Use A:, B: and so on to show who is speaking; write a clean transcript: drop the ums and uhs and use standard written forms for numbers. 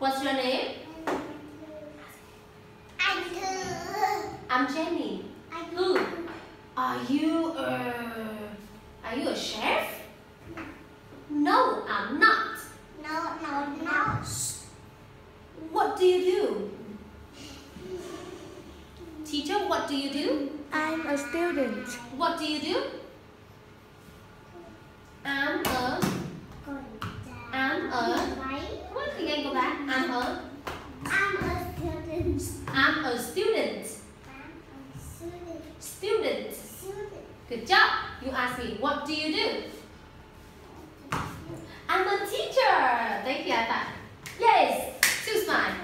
A: What's your name?
B: I'm Thư.
A: I'm Jenny. Who? Are you a chef? No, I'm not.
B: No.
A: What do you do? Teacher, what do you do?
C: I'm a student.
A: What do you do? I'm a What thì anh go back? I'm a student. Student. Good job. You ask me, what do you do? I'm a teacher. Thank you, Ivan. Yes. Two smile.